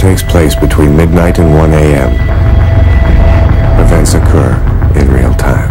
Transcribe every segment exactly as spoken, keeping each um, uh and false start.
takes place between midnight and one A M Events occur in real time.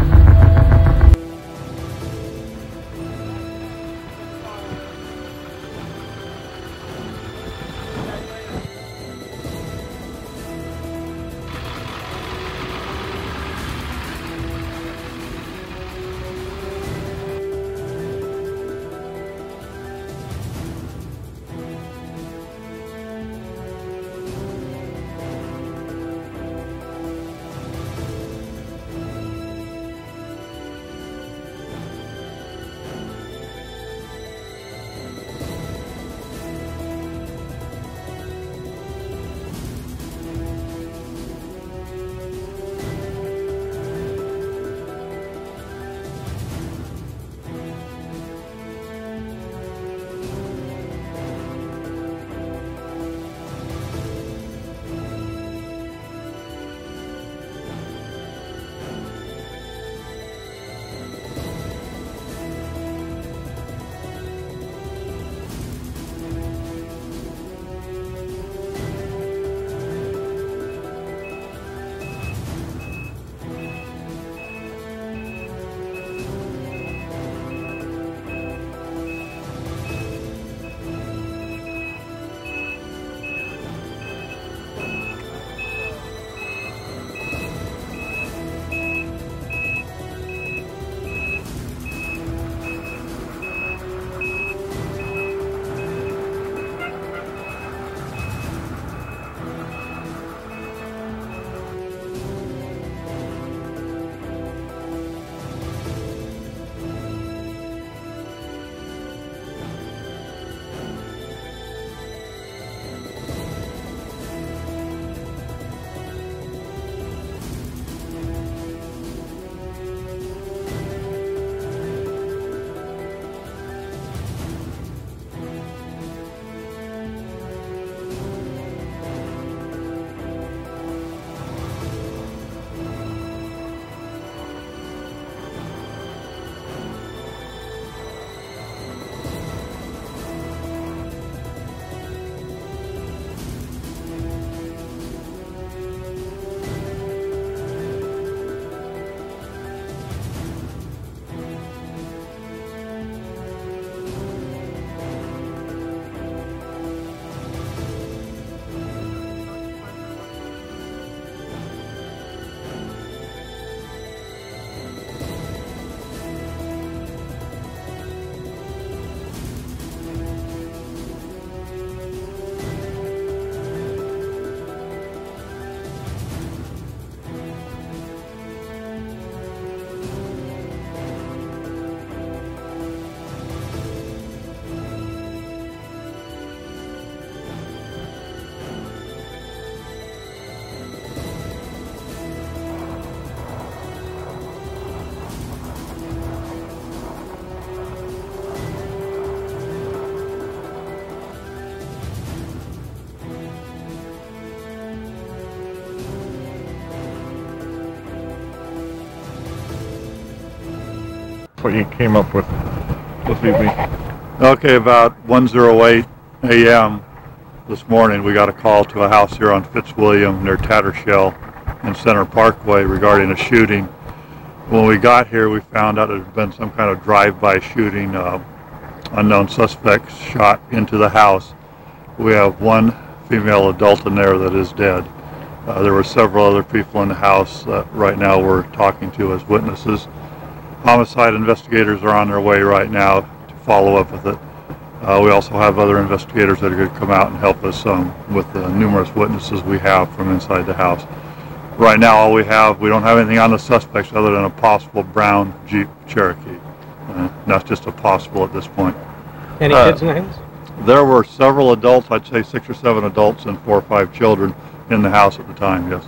What you came up with this evening. Okay, about one oh eight A M this morning we got a call to a house here on Fitzwilliam near Tattershell and Center Parkway regarding a shooting. When we got here we found out there had been some kind of drive-by shooting. Uh, unknown suspects shot into the house. We have one female adult in there that is dead. Uh, there were several other people in the house that right now we're talking to as witnesses. Homicide investigators are on their way right now to follow up with it. Uh, we also have other investigators that are going to come out and help us um, with the numerous witnesses we have from inside the house. Right now all we have, we don't have anything on the suspects other than a possible brown Jeep Cherokee. Uh, that's just a possible at this point. Any uh, kids in the house? There were several adults, I'd say six or seven adults and four or five children in the house at the time, yes.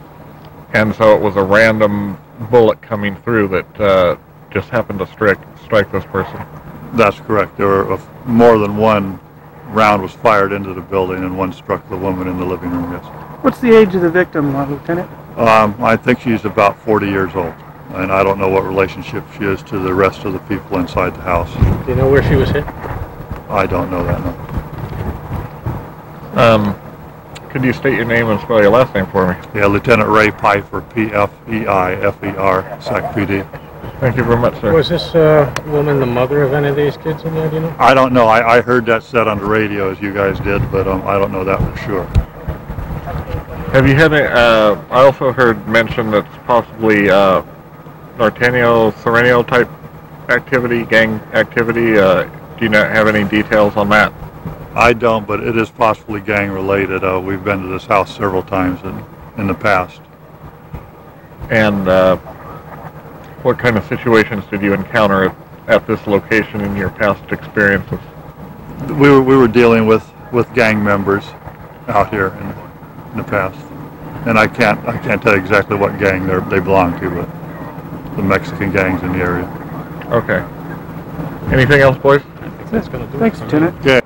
And so it was a random bullet coming through that uh, just happened to strike strike this person. That's correct. There were a, more than one round was fired into the building, and one struck the woman in the living room. Yes. What's the age of the victim, uh, Lieutenant? Um, I think she's about forty years old, and I don't know what relationship she is to the rest of the people inside the house. Do you know where she was hit? I don't know that. No. Um, Could you state your name and spell your last name for me? Yeah, Lieutenant Ray Pfeifer, P F E I F E R, Sac P D. Thank you very much, sir. Was this uh, woman the mother of any of these kids in there, do you know? I don't know. I, I heard that said on the radio as you guys did, but um, I don't know that for sure. Have you had a, uh, I also heard mention that's possibly uh, Norteño, Sereno type activity, gang activity. Uh, do you not have any details on that? I don't, but it is possibly gang related. Uh, we've been to this house several times in, in the past. And uh, what kind of situations did you encounter at, at this location in your past experiences? We were, we were dealing with, with gang members out here in, in the past. And I can't, I can't tell you exactly what gang they they belong to, but the Mexican gangs in the area. Okay. Anything else, boys? I think that's going to do Thanks, it. Lieutenant. Okay.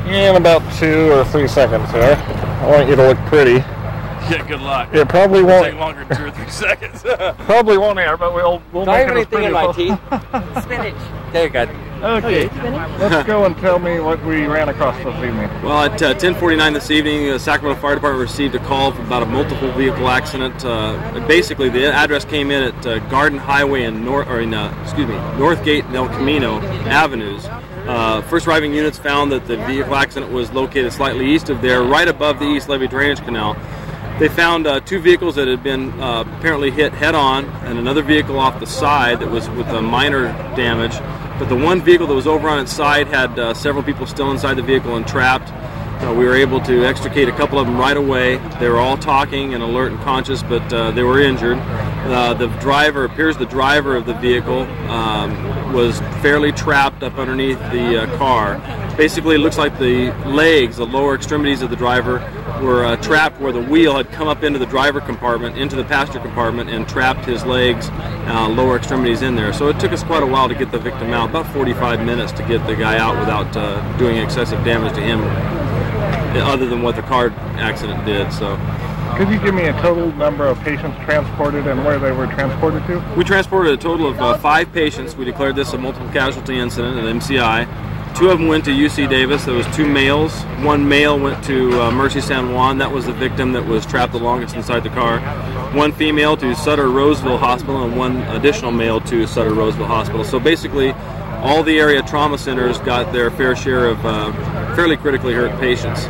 In about two or three seconds here. I want you to look pretty. Yeah, good luck. It probably It'll won't take longer than two or three seconds. Probably won't air, but we'll we'll Do I make have it as anything pretty in my as teeth? possible. Spinach. Okay, good. Okay, let's go and tell me what we ran across this evening. Well, at uh, ten forty-nine this evening, the Sacramento Fire Department received a call about a multiple vehicle accident. Uh, basically, the address came in at uh, Garden Highway and North, or in uh, excuse me, Northgate and El Camino Avenues. Uh, first arriving units found that the vehicle accident was located slightly east of there, right above the East Levee Drainage Canal. They found uh, two vehicles that had been uh, apparently hit head-on, and another vehicle off the side that was with a minor damage. But the one vehicle that was over on its side had uh, several people still inside the vehicle and trapped. Uh, we were able to extricate a couple of them right away. They were all talking and alert and conscious, but uh, they were injured. Uh, the driver, appears the driver of the vehicle um, was fairly trapped up underneath the uh, car. Basically, it looks like the legs, the lower extremities of the driver, were uh, trapped where the wheel had come up into the driver compartment, into the passenger compartment, and trapped his legs, uh, lower extremities in there. So it took us quite a while to get the victim out, about forty-five minutes to get the guy out without uh, doing excessive damage to him, other than what the car accident did. So, could you give me a total number of patients transported and where they were transported to? We transported a total of uh, five patients. We declared this a multiple casualty incident at M C I. Two of them went to U C Davis. There was two males. One male went to uh, Mercy San Juan. That was the victim that was trapped the longest inside the car. One female to Sutter Roseville Hospital, and one additional male to Sutter Roseville Hospital. So basically, all the area trauma centers got their fair share of uh, fairly critically hurt patients.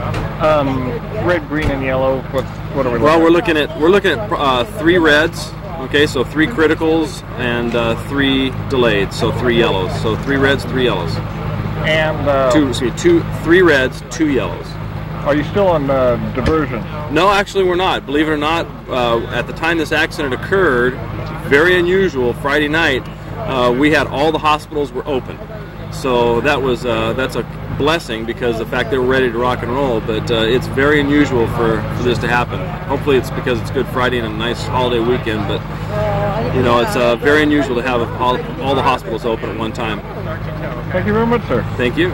Um, red, green, and yellow. What, what are we looking Well, at? we're looking at we're looking at uh, three reds. Okay, so three criticals and uh, three delayed. So three yellows. So three reds, three yellows. And uh, Two, excuse me, two, three reds, two yellows. are you still on uh, diversion? No, actually we're not. Believe it or not, uh, at the time this accident occurred, very unusual, Friday night, uh, we had all the hospitals were open. So that was uh, that's a blessing because the fact they were ready to rock and roll. But uh, it's very unusual for, for this to happen. Hopefully it's because it's Good Friday and a nice holiday weekend. But you know, it's uh, very unusual to have all, all the hospitals open at one time. Thank you very much, sir. Thank you.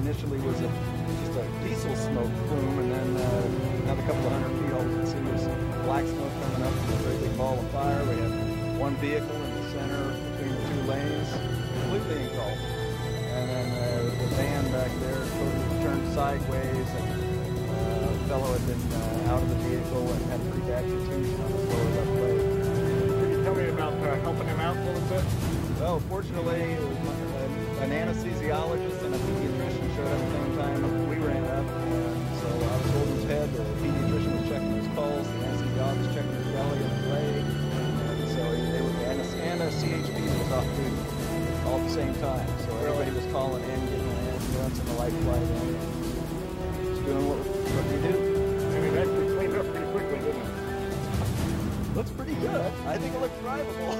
initially was a, just a diesel smoke plume, and then uh, another couple of hundred feet, all we could see was black smoke coming up from a very big ball of fire. We had one vehicle in the center between the two lanes, completely engulfed. And then uh, the van back there totally turned sideways, and uh, a fellow had been uh, out of the vehicle and had a pretty bad contusion on his lower left leg. Can you tell me about uh, helping him out a little bit? Well, fortunately, it was uh, an anesthesiologist and a pediatrician showed up at the same time we ran up, and so I was holding his head, the pediatrician was checking his pulse, the anesthesiologist was checking his belly and his leg, and so they were, and a, and a C H P was off duty all at the same time, so everybody was calling in, getting an ambulance and the life flight in, and just doing what, what we do. And it actually cleaned up pretty quickly, didn't it? Looks pretty good. I think it looks drivable.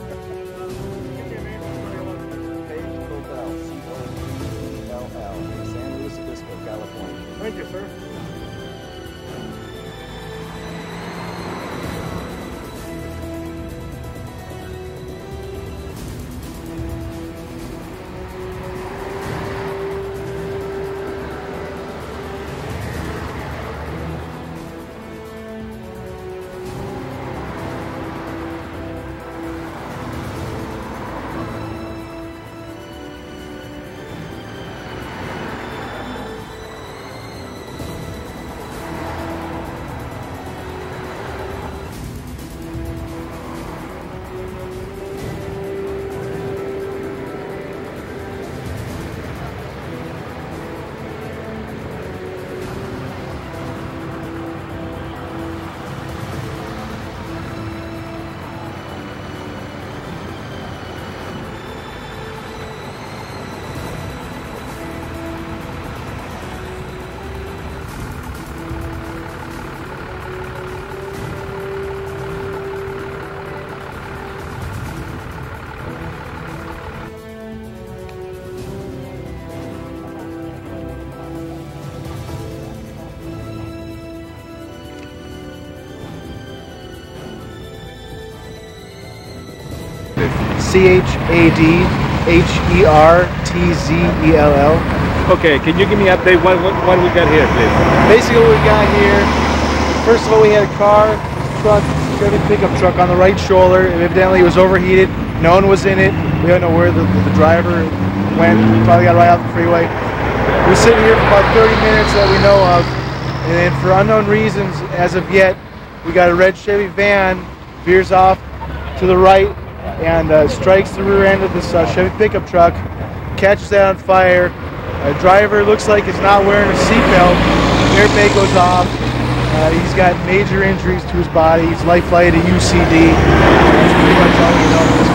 C O P L L, San Luis Obispo, California. Thank you, sir. C H A D H E R T Z E L L. Okay, can you give me an update what, what, what we got here, please? Basically what we got here, first of all we had a car, truck, Chevy pickup truck on the right shoulder. Evidently it was overheated. No one was in it. We don't know where the, the driver went. Probably got right off the freeway. We were sitting here for about thirty minutes that we know of. And then for unknown reasons, as of yet, we got a red Chevy van, veers off to the right, and uh, strikes the rear end of this uh, Chevy pickup truck, catches that on fire. A driver looks like he's not wearing a seatbelt. Airbag goes off. Uh, he's got major injuries to his body. He's life flighted to U C D. That's pretty much all we know at this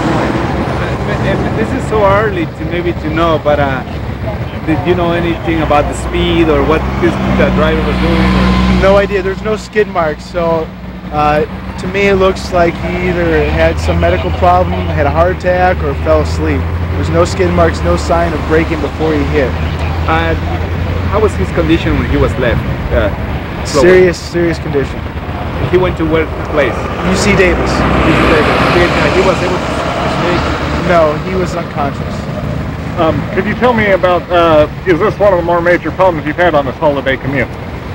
point. And this is so early to maybe to know, but uh, did you know anything about the speed or what this the driver was doing? Or? No idea. There's no skid marks, so uh, to me it looks like he either had some medical problem, had a heart attack, or fell asleep. There's no skid marks, no sign of braking before he hit. Uh, how was his condition when he was left? Uh, serious, serious condition. He went to what place? U C Davis. U C Davis. He was able to speak? No, he was unconscious. Um, could you tell me about, uh, is this one of the more major problems you've had on this holiday commute?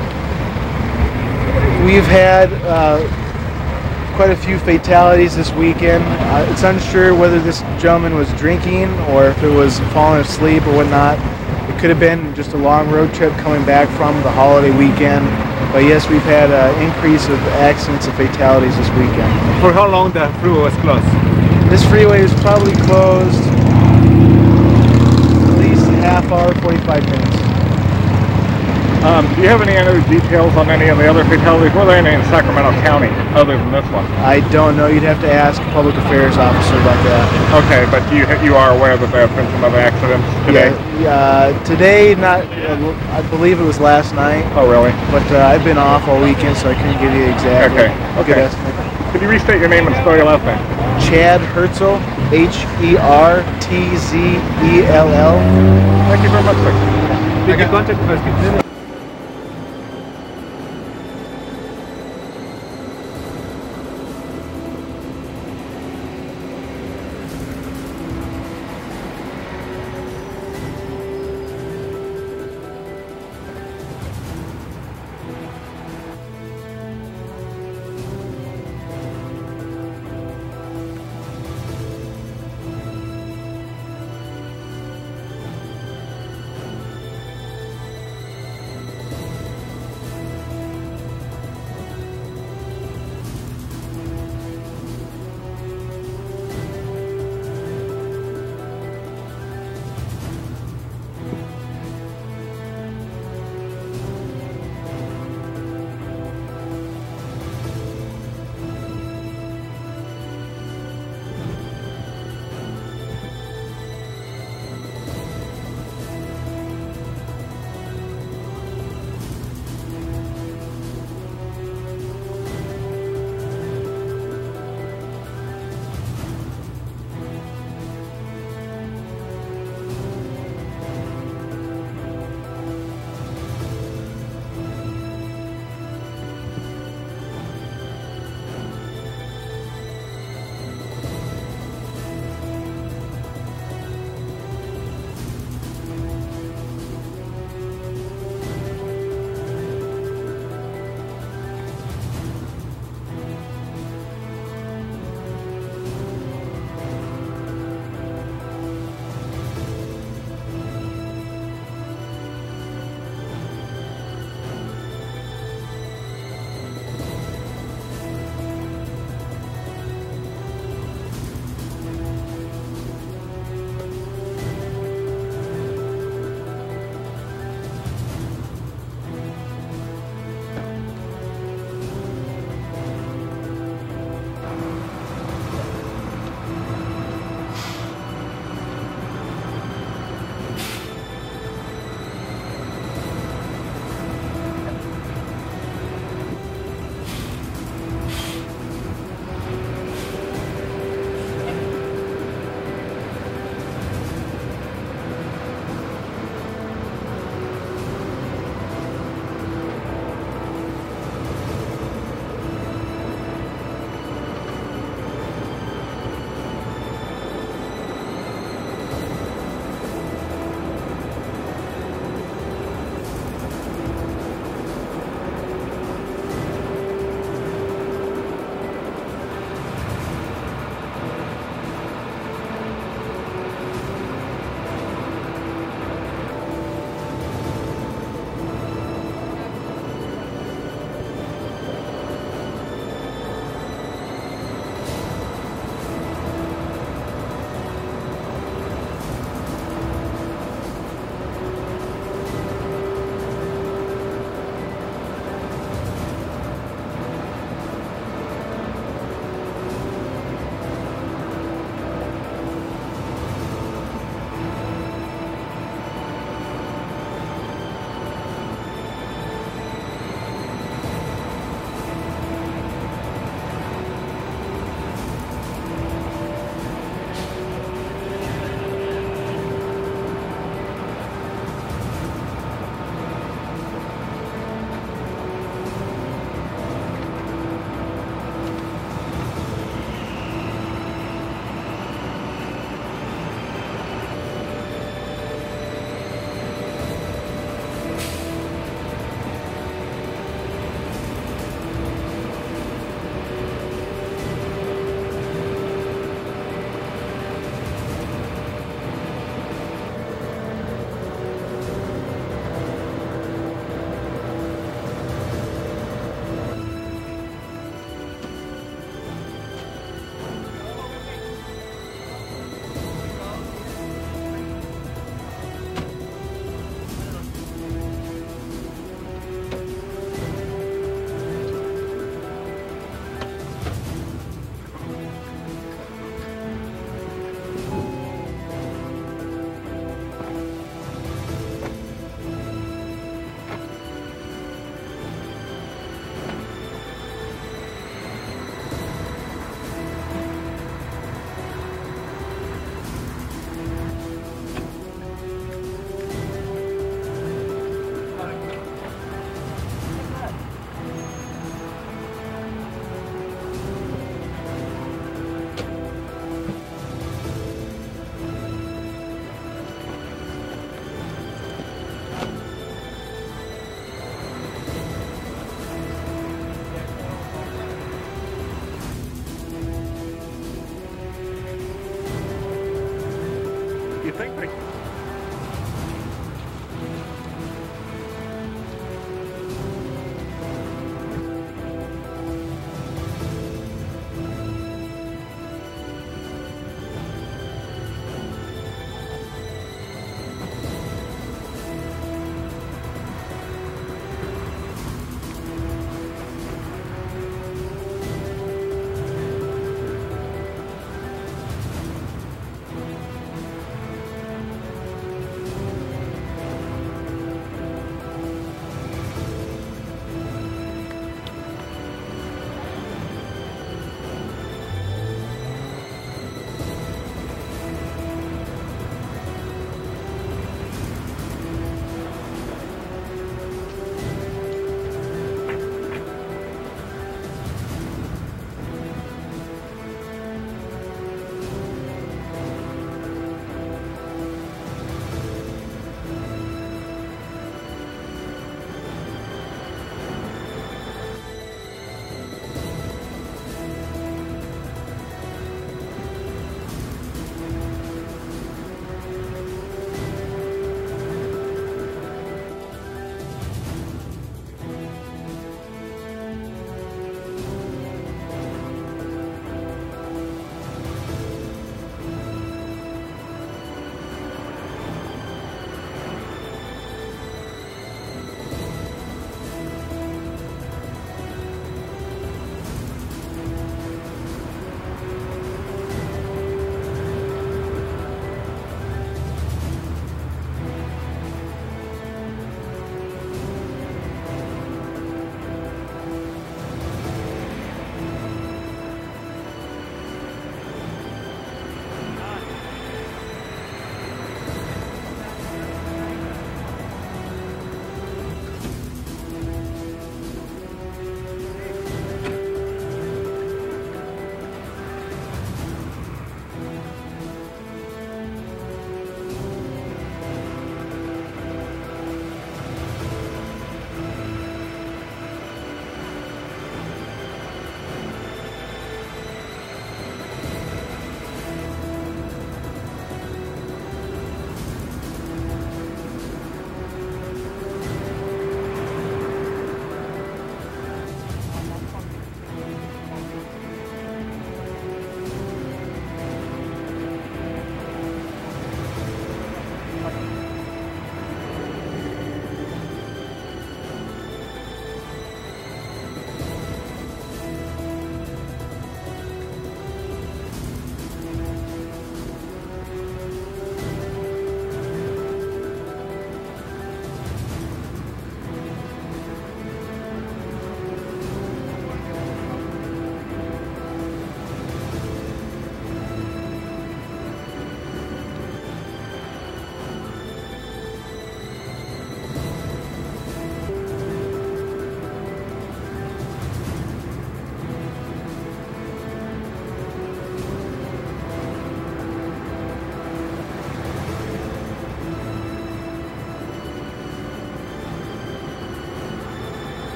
We've had uh, quite a few fatalities this weekend. Uh, it's unsure whether this gentleman was drinking or if it was falling asleep or whatnot. It could have been just a long road trip coming back from the holiday weekend. But yes, we've had an increase of accidents and fatalities this weekend. For how long the freeway was closed? This freeway is probably closed at least a half hour, forty-five minutes. Um, do you have any other details on any of the other fatalities? Were there any in Sacramento County other than this one? I don't know. You'd have to ask a public affairs officer about that. Okay, but you you are aware that there have been some other accidents today? Yeah, uh, today, not. Uh, I believe it was last night. Oh, really? But uh, I've been off all weekend, so I couldn't give you exactly. Okay. Okay. Could you restate your name and spell your last name? Chad Herzl, H E R T Z E L L. Thank you very much, sir. Did you contact us?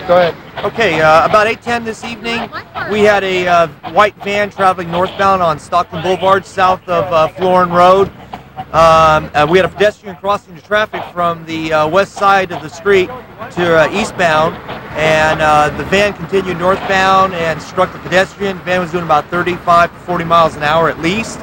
Go ahead. Okay, uh, about eight ten this evening, we had a uh, white van traveling northbound on Stockton Boulevard, south of uh, Florin Road. Um, uh, we had a pedestrian crossing the traffic from the uh, west side of the street to uh, eastbound, and uh, the van continued northbound and struck the pedestrian. The van was doing about thirty-five to forty miles an hour at least.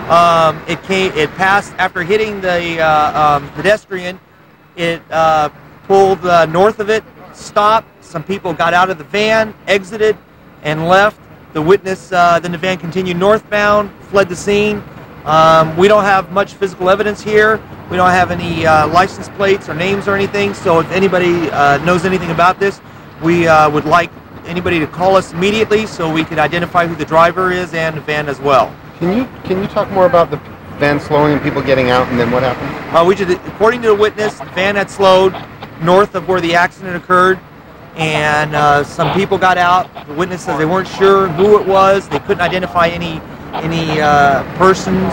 Um, it came, it passed after hitting the uh, um, pedestrian. It uh, pulled uh, north of it, stopped. Some people got out of the van, exited, and left. The witness, uh, then the van continued northbound, fled the scene. Um, we don't have much physical evidence here. We don't have any uh, license plates or names or anything. So if anybody uh, knows anything about this, we uh, would like anybody to call us immediately so we could identify who the driver is and the van as well. Can you can you talk more about the van slowing and people getting out, and then what happened? Uh, we just, according to the witness, the van had slowed north of where the accident occurred, and uh, some people got out. The witness says they weren't sure who it was. They couldn't identify any any uh, persons.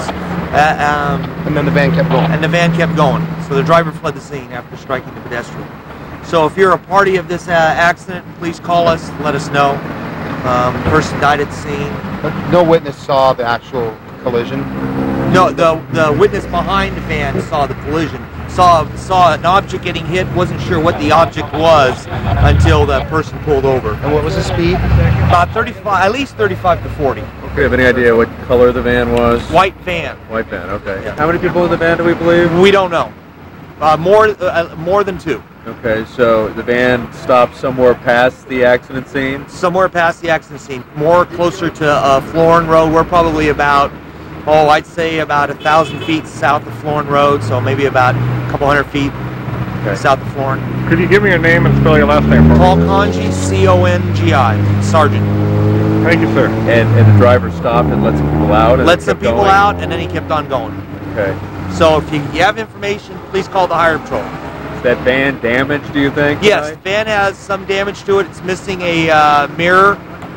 Uh, um, and then the van kept going. And the van kept going. So the driver fled the scene after striking the pedestrian. So if you're a party of this uh, accident, please call us. Let us know. Um, the person died at the scene. But no witness saw the actual collision? No, the the witness behind the van saw the collision. Saw saw an object getting hit. Wasn't sure what the object was until the person pulled over. And what was the speed? About thirty-five, at least thirty-five to forty. Do you have any idea what color the van was? White van. White van. Okay. Yeah. How many people in the van do we believe? We don't know. Uh, more uh, more than two. Okay, so the van stopped somewhere past the accident scene? Somewhere past the accident scene, more closer to uh, Florin Road. We're probably about, oh, I'd say about a thousand feet south of Florin Road, so maybe about a couple hundred feet okay. south of Florin. Could you give me your name and spell your last name for me? Paul Congi, C O N G I, Sergeant. Thank you, sir. And, and the driver stopped and let some people out? And let some people going? out, and then he kept on going. Okay. So if you, you have information, please call the Highway Patrol. Is that van damaged, do you think? Yes, the van has some damage to it. It's missing a uh, mirror,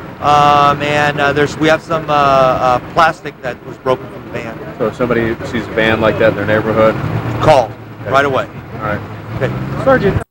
um, and uh, there's we have some uh, uh, plastic that was broken from the van. So if somebody sees a van like that in their neighborhood? Call okay. right away. All right. Okay. Sergeant.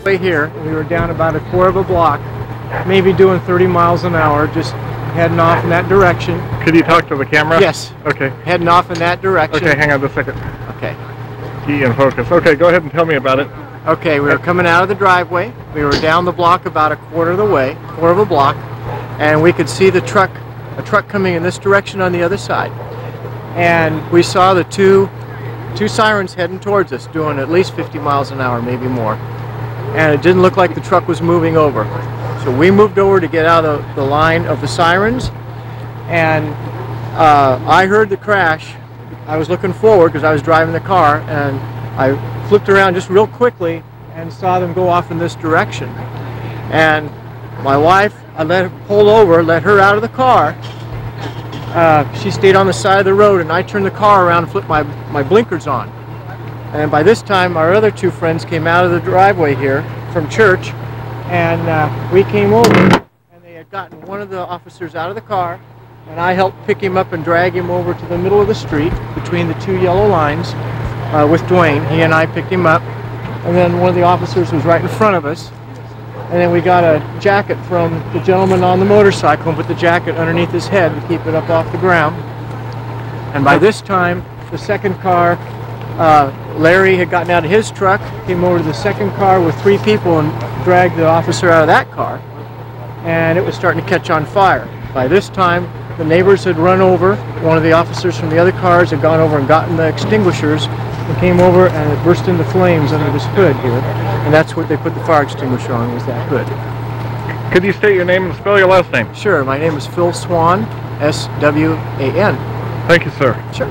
Way here, we were down about a quarter of a block, maybe doing thirty miles an hour, just heading off in that direction. Could you talk to the camera? Yes. Okay. Heading off in that direction. Okay, hang on just a second. Okay. Key and focus. Okay, go ahead and tell me about it. Okay, we were coming out of the driveway. We were down the block about a quarter of the way, quarter of a block, and we could see the truck, a truck coming in this direction on the other side. And we saw the two, two sirens heading towards us, doing at least fifty miles an hour, maybe more. And it didn't look like the truck was moving over. So we moved over to get out of the line of the sirens, and uh, I heard the crash. I was looking forward because I was driving the car, and I flipped around just real quickly and saw them go off in this direction. And my wife, I let her pull over, let her out of the car. Uh, she stayed on the side of the road, and I turned the car around and flipped my, my blinkers on. And by this time, our other two friends came out of the driveway here from church, and uh, we came over, and they had gotten one of the officers out of the car, and I helped pick him up and drag him over to the middle of the street between the two yellow lines uh, with Dwayne. He and I picked him up, and then one of the officers was right in front of us, and then we got a jacket from the gentleman on the motorcycle and put the jacket underneath his head to keep it up off the ground. And by this time, the second car, uh, Larry had gotten out of his truck, came over to the second car with three people and dragged the officer out of that car, and it was starting to catch on fire. By this time, the neighbors had run over. One of the officers from the other cars had gone over and gotten the extinguishers and came over, and it burst into flames under this hood here, and that's what they put the fire extinguisher on, was that hood. Could you state your name and spell your last name? Sure, my name is Phil Swan, S W A N. Thank you, sir. Sure.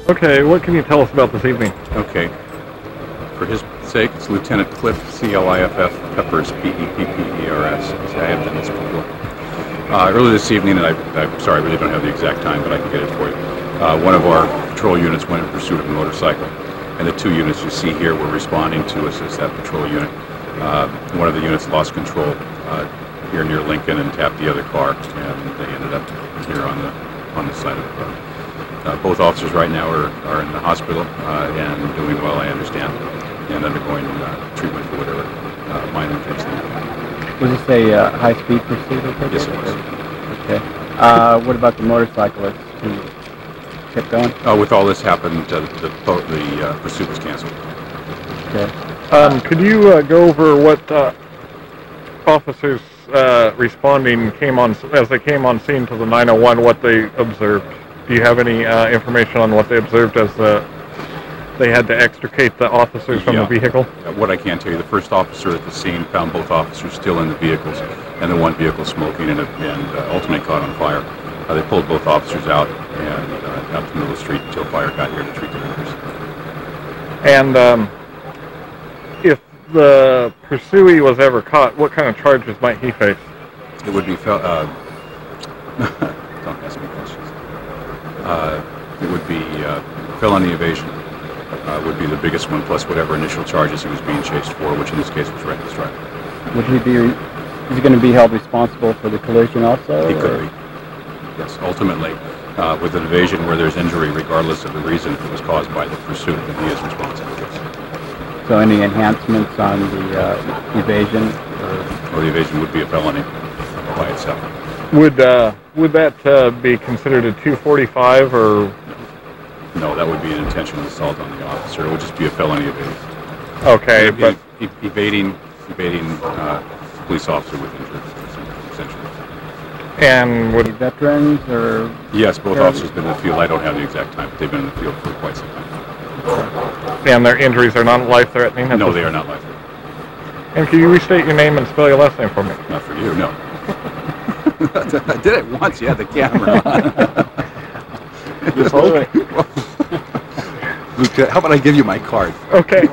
Okay, what can you tell us about this evening? Okay. For his sake, it's Lieutenant Cliff, C L I F F, Peppers, P E P P E R S. See, I have done this before. Uh, earlier this evening, and I, I'm sorry, I really don't have the exact time, but I can get it for you. Uh, one of our patrol units went in pursuit of a motorcycle, and the two units you see here were responding to us as that patrol unit. Uh, one of the units lost control uh, here near Lincoln and tapped the other car, and they ended up here on the on the side of the road. Uh, both officers right now are, are in the hospital uh, and doing well, I understand, and undergoing uh, treatment for whatever uh, minor injuries they have. Was this a uh, high-speed pursuit? Yes, it was. Okay. Uh, what about the motorcyclist who kept going? Uh, with all this happened, uh, the, the uh, pursuit was canceled. Okay. Um, could you uh, go over what uh, officers uh, responding came on, as they came on scene to the nine one one, what they observed? Do you have any uh, information on what they observed as uh, they had to extricate the officers from yeah. the vehicle? Uh, what I can tell you, the first officer at the scene found both officers still in the vehicles, and the one vehicle smoking and, and uh, ultimately caught on fire. Uh, they pulled both officers out and uh, out to the middle of the street until fire got here to treat the members. And um, if the pursuee was ever caught, what kind of charges might he face? It would be, fel uh, don't ask me questions. Uh, it would be uh, felony evasion uh, would be the biggest one, plus whatever initial charges he was being chased for, which in this case was reckless driving. Would he be, is he going to be held responsible for the collision also? He or? could be. Yes, ultimately, uh, with an evasion where there's injury, regardless of the reason if it was caused by the pursuit, then he is responsible. Yes. So any enhancements on the uh, evasion? Or? Well, the evasion would be a felony by itself. Would uh, would that uh, be considered a two forty-five or? No, that would be an intentional assault on the officer. It would just be a felony evasion. Okay, Ev but ev evading evading uh, police officer with injury, essentially. And would veterans or? Yes, both officers have been in the field. I don't have the exact time, but they've been in the field for quite some time. And their injuries are not life-threatening? No, they are not life-threatening. And can you restate your name and spell your last name for me? Not for you, no. I did it once. You had the camera on. Just hold it. Luke, how about I give you my card? Okay.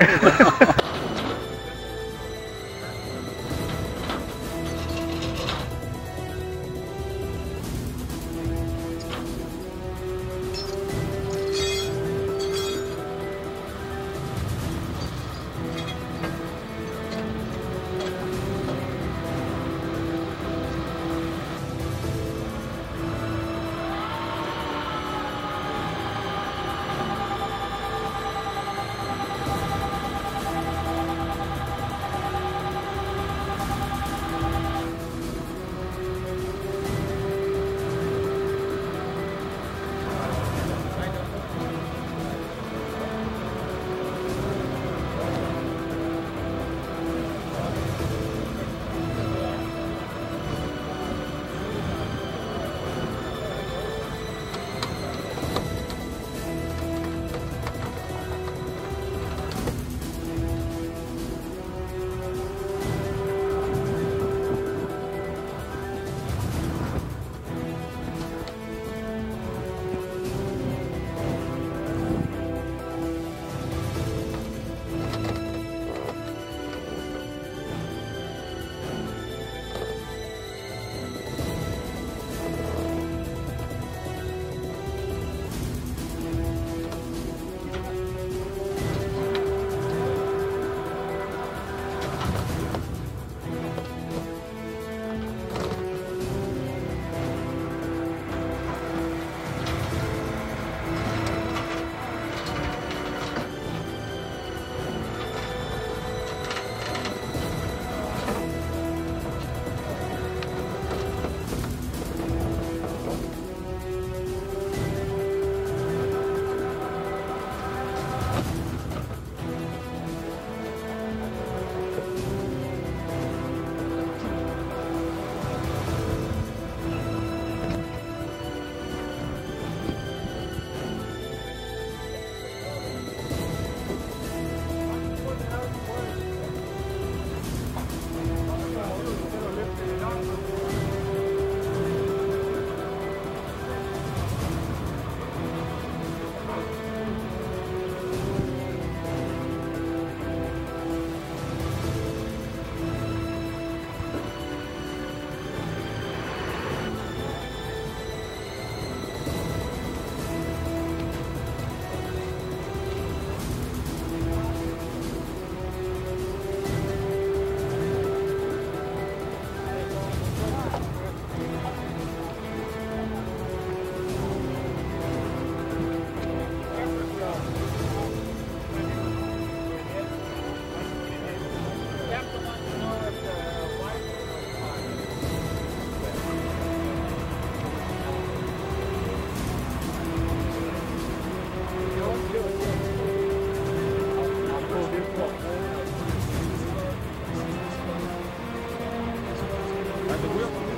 And the wheel